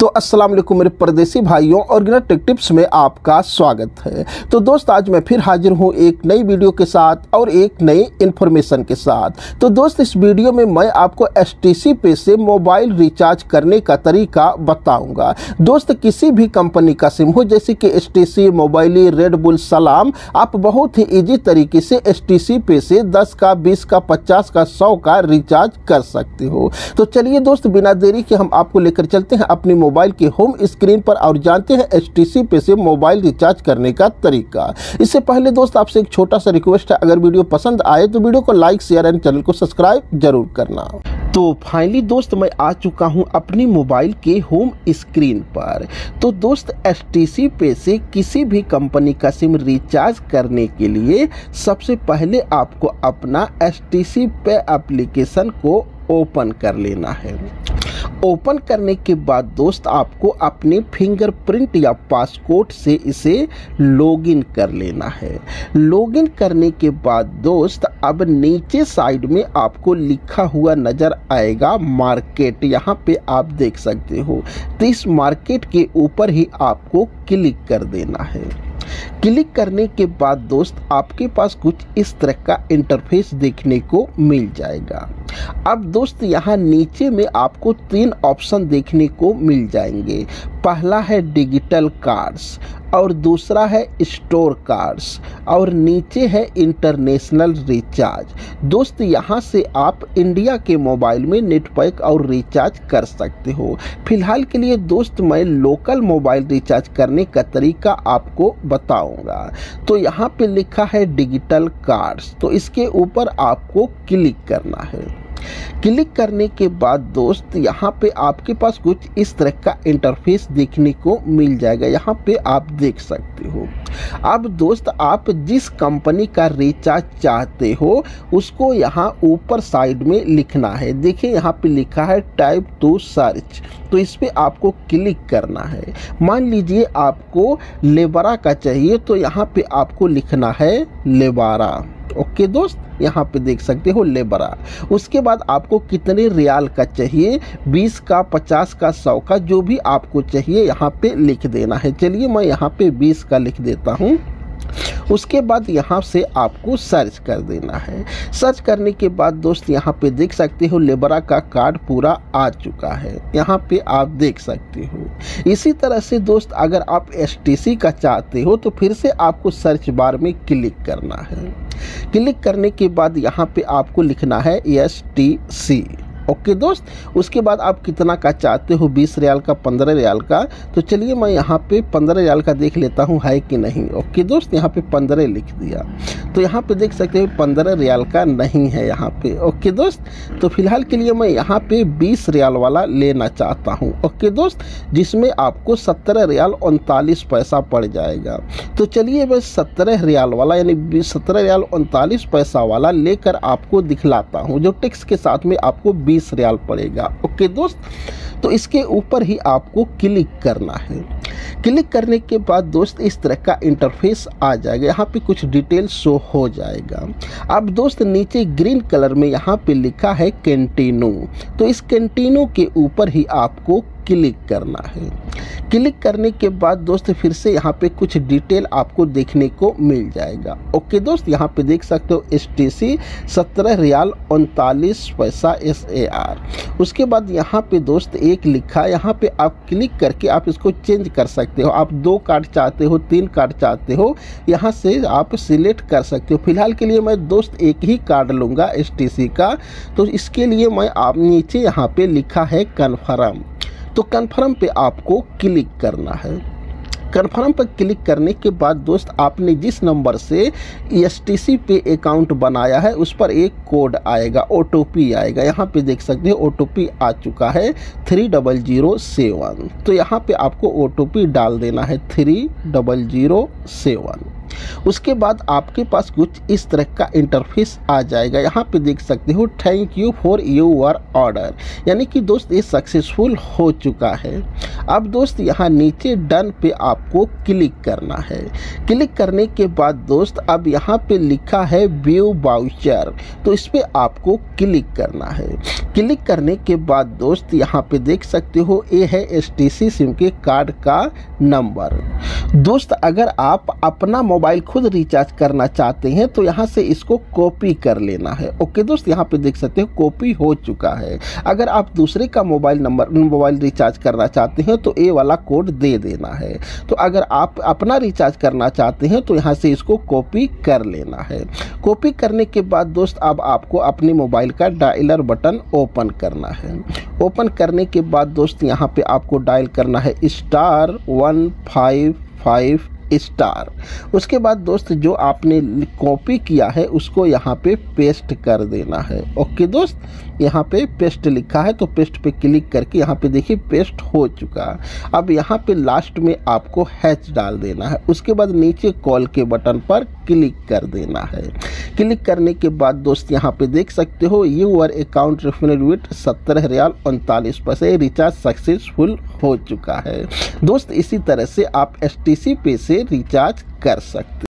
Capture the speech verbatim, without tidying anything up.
तो अस्सलाम वालेकुम मेरे परदेसी भाइयों और गिना टेक टिप्स में आपका स्वागत है। तो दोस्त आज मैं फिर हाजिर हूँ एक नई वीडियो के साथ और एक नई इन्फॉर्मेशन के साथ। तो दोस्त इस वीडियो में मैं आपको एस टी सी पे से मोबाइल रिचार्ज करने का तरीका बताऊंगा। दोस्त किसी भी कंपनी का सिम हो जैसे कि S T C, Mobily, Red Bull, सलाम, आप बहुत ही ईजी तरीके से एस टी सी पे से दस का, बीस का, पचास का, सौ का रिचार्ज कर सकते हो। तो चलिए दोस्त बिना देरी के हम आपको लेकर चलते हैं अपनी मोबाइल के होम स्क्रीन पर और जानते हैं एस टी सी पे से मोबाइल रिचार्ज करने का तरीका। इससे पहले दोस्त आपसे एक छोटा सा रिक्वेस्ट है, अगर वीडियो पसंद आए तो वीडियो को लाइक, शेयर एंड चैनल को सब्सक्राइब जरूर करना। तो फाइनली दोस्त मैं आ चुका हूं अपनी मोबाइल के होम स्क्रीन पर। तो दोस्त एस टी सी पे से किसी भी कंपनी का सिम रिचार्ज करने के लिए सबसे पहले आपको अपना एस टी सी पे एप्लीकेशन को ओपन कर लेना है। ओपन करने के बाद दोस्त आपको अपने फिंगरप्रिंट या पासकोड से इसे लॉगिन कर लेना है। लॉगिन करने के बाद दोस्त अब नीचे साइड में आपको लिखा हुआ नज़र आएगा मार्केट, यहाँ पे आप देख सकते हो। तो इस मार्केट के ऊपर ही आपको क्लिक कर देना है। क्लिक करने के बाद दोस्त आपके पास कुछ इस तरह का इंटरफेस देखने को मिल जाएगा। अब दोस्त यहाँ नीचे में आपको तीन ऑप्शन देखने को मिल जाएंगे। पहला है डिजिटल कार्ड्स और दूसरा है स्टोर कार्ड्स और नीचे है इंटरनेशनल रिचार्ज। दोस्त यहाँ से आप इंडिया के मोबाइल में नेट पैक और रिचार्ज कर सकते हो। फिलहाल के लिए दोस्त मैं लोकल मोबाइल रिचार्ज करने का तरीका आपको बताऊंगा। तो यहाँ पे लिखा है डिजिटल कार्ड्स, तो इसके ऊपर आपको क्लिक करना है। क्लिक करने के बाद दोस्त यहाँ पे आपके पास कुछ इस तरह का इंटरफेस देखने को मिल जाएगा। यहाँ पे आप देख सकते हो। अब दोस्त आप जिस कंपनी का रिचार्ज चाहते हो उसको यहाँ ऊपर साइड में लिखना है। देखिए यहाँ पे लिखा है टाइप टू सर्च, तो इस पे आपको क्लिक करना है। मान लीजिए आपको लेबरा का चाहिए तो यहाँ पे आपको लिखना है लेबारा। ओके दोस्त, यहाँ पे देख सकते हो लेबरा। उसके बाद आपको कितने रियाल का चाहिए, बीस का, पचास का, सौ का, जो भी आपको चाहिए यहाँ पे लिख देना है। चलिए मैं यहाँ पे बीस का लिख देता हूँ। उसके बाद यहाँ से आपको सर्च कर देना है। सर्च करने के बाद दोस्त यहाँ पे देख सकते हो लेबरा का कार्ड पूरा आ चुका है, यहाँ पे आप देख सकते हो। इसी तरह से दोस्त अगर आप एस टी सी का चाहते हो तो फिर से आपको सर्च बार में क्लिक करना है। क्लिक करने के बाद यहाँ पे आपको लिखना है एस टी सी। ओके दोस्त, उसके बाद आप कितना का चाहते हो, बीस रियाल का, पंद्रह रियाल का। तो चलिए मैं यहाँ पे पंद्रह रियाल का देख लेता हूँ है कि नहीं। ओके दोस्त, यहाँ पे पंद्रह लिख दिया। तो यहाँ पे देख सकते हो पंद्रह रियाल का नहीं है यहाँ पे। ओके दोस्त, तो फिलहाल के लिए मैं यहाँ पे बीस रियाल वाला लेना चाहता हूँ। ओके दोस्त, जिसमें आपको सत्रह रियाल उनतालीस पैसा पड़ जाएगा। तो चलिए मैं सत्रह रियाल वाला यानी सत्रह रियाल उनतालीस पैसा वाला लेकर आपको दिखलाता हूँ, जो टैक्स के साथ में आपको बीस रियाल पड़ेगा। ओके दोस्त, तो इसके ऊपर ही आपको क्लिक करना है। क्लिक करने के बाद दोस्त इस तरह का इंटरफेस आ जाएगा। यहाँ पे कुछ डिटेल शो हो जाएगा। अब दोस्त नीचे ग्रीन कलर में यहाँ पे लिखा है कैंटीनो, तो इस कैंटीनो के ऊपर ही आपको क्लिक करना है। क्लिक करने के बाद दोस्त फिर से यहाँ पे कुछ डिटेल आपको देखने को मिल जाएगा। ओके दोस्त, यहाँ पे देख सकते हो एस टी सी सत्रह रियाल उनतालीस पैसा एस ए आर। उसके बाद यहाँ पे दोस्त एक लिखा, यहाँ पे आप क्लिक करके आप इसको चेंज कर सकते हो। आप दो कार्ड चाहते हो, तीन कार्ड चाहते हो, यहाँ से आप सिलेक्ट कर सकते हो। फिलहाल के लिए मैं दोस्त एक ही कार्ड लूँगा एस टी सी का। तो इसके लिए मैं आप नीचे यहाँ पे लिखा है कन्फर्म, तो कन्फर्म पे आपको क्लिक करना है। कन्फर्म पर क्लिक करने के बाद दोस्त आपने जिस नंबर से एस टी सी पे अकाउंट बनाया है उस पर एक कोड आएगा, ओ टी पी आएगा। यहाँ पे देख सकते हो ओ टी पी आ चुका है थ्री डबल जीरो सेवन। तो यहाँ पे आपको ओ टी पी डाल देना है थ्री डबल जीरो सेवन। उसके बाद आपके पास कुछ इस तरह का इंटरफेस आ जाएगा। यहाँ पे देख सकते हो thank you for your order, यानी कि दोस्त ये सक्सेसफुल हो चुका है। अब दोस्त यहाँ नीचे डन पे आपको क्लिक करना है। क्लिक करने के बाद दोस्त अब यहाँ पे लिखा है व्यू वाउचर, तो इस पे आपको क्लिक करना है। क्लिक करने के बाद दोस्त यहाँ पे देख सकते हो ये है एस टी सी सिम के कार्ड का नंबर। दोस्त अगर आप अपना मोबाइल खुद रिचार्ज करना चाहते हैं तो यहाँ से इसको कॉपी कर लेना है। ओके दोस्त, यहाँ पे देख सकते हो कॉपी हो चुका है। अगर आप दूसरे का मोबाइल नंबर मोबाइल रिचार्ज करना चाहते हैं तो ये वाला कोड दे देना है। तो अगर आप अपना रिचार्ज करना चाहते हैं तो यहाँ से इसको कॉपी कर लेना है। कॉपी करने के बाद दोस्त अब आपको अपने मोबाइल का डायलर बटन ओपन करना है। ओपन करने के बाद दोस्त यहाँ पे आपको डायल करना है star one five five star. उसके बाद दोस्त जो आपने कॉपी किया है उसको यहाँ पे पेस्ट कर देना है। ओके दोस्त, यहाँ पे पेस्ट लिखा है तो पेस्ट पे क्लिक करके यहाँ पे देखिए पेस्ट हो चुका। अब यहाँ पे लास्ट में आपको हैच डाल देना है। उसके बाद नीचे कॉल के बटन पर क्लिक कर देना है। क्लिक करने के बाद दोस्त यहाँ पे देख सकते हो यूर अकाउंट रिफंड विथ सत्रह रियाल उनतालीस पैसे रिचार्ज सक्सेसफुल हो चुका है। दोस्त इसी तरह से आप एस टी सी पे से रिचार्ज कर सकते